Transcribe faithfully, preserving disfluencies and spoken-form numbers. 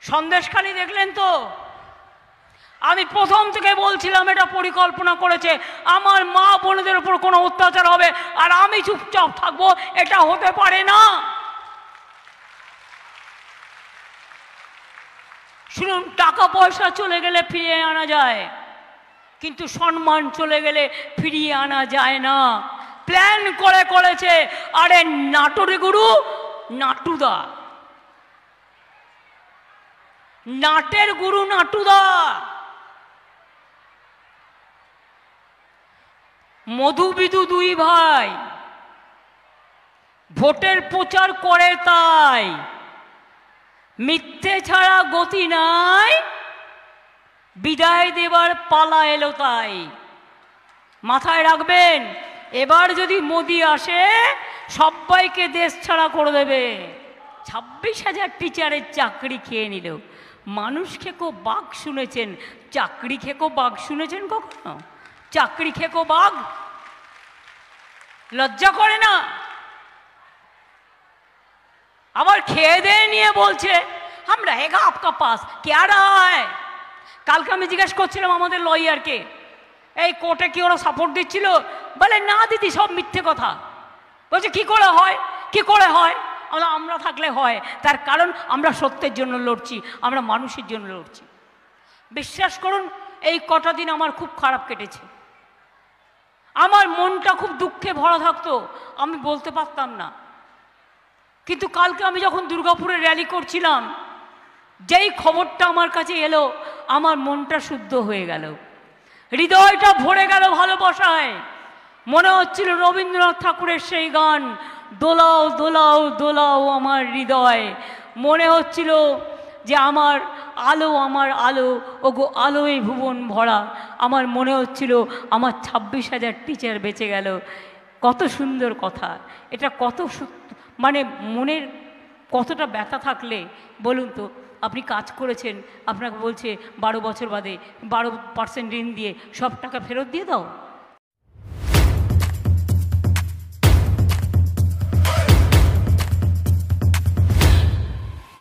সন্দেশখালি দেখলেন তো, আমি প্রথম থেকে বলছিলাম এটা পরিকল্পনা করেছে, আমার মা বোনদের উপর কোনো অত্যাচার হবে আর আমি চুপচাপ থাকবো, এটা হতে পারে না। শুনুন, টাকা পয়সা চলে গেলে ফিরিয়ে আনা যায়, কিন্তু সম্মান চলে গেলে ফিরিয়ে আনা যায় না। প্ল্যান করে করেছে। আরে নাটোরে গুরু নাটুদা, নাটের গুরু নাটুদা। মধু বিদু দুই ভাই ভোটের প্রচার করে, তাই মিথ্যে ছাড়া গতি নাই, বিদায় দেবার পালা এলো তাই। মাথায় রাখবেন, এবার যদি মোদি আসে সবাইকে দেশ ছাড়া করে দেবে। ছাব্বিশ হাজার টিচারের চাকরি খেয়ে নিল। মানুষ খেকো বাঘ শুনেছেন, চাকরি খেকো বাঘ শুনেছেন কখনো? চাকরি খেকো বাঘ, লজ্জা করে না? আবার খেয়ে দিয়ে নিয়ে বলছে হাম রহেগা আপকা পাস, কে রাহা হ্যায়? কালকে আমি জিজ্ঞেস করছিলাম আমাদের লয়ারকে, এই কোর্টে কি ওরা সাপোর্ট দিচ্ছিল? বলে না দিদি, সব মিথ্যে কথা। বলছে কি করে হয়, কি করে হয়? আমরা আমরা থাকলে হয়, তার কারণ আমরা সত্যের জন্য লড়ছি, আমরা মানুষের জন্য লড়ছি। বিশ্বাস করুন, এই কটা দিন আমার খুব খারাপ কেটেছে, আমার মনটা খুব দুঃখে ভরা থাকতো, আমি বলতে পারতাম না। কিন্তু কালকে আমি যখন দুর্গাপুরে র্যালি করছিলাম, যেই খবরটা আমার কাছে এলো, আমার মনটা শুদ্ধ হয়ে গেল, হৃদয়টা ভরে গেল ভালোবাসায়। মনে হচ্ছিল রবীন্দ্রনাথ ঠাকুরের সেই গান, দোলাও দোলাও দোলাও আমার হৃদয়। মনে হচ্ছিল যে আমার আলো, আমার আলো, ওগো আলোয় ভুবন ভরা। আমার মনে হচ্ছিল আমার ছাব্বিশ হাজার টিচার বেঁচে গেল। কত সুন্দর কথা এটা, কত মানে মনের কতটা ব্যথা থাকলে বলুন তো। আপনি কাজ করেছেন, আপনাকে বলছে বারো বছর বাদে বারো পার্সেন্ট ঋণ দিয়ে সব টাকা ফেরত দিয়ে দাও।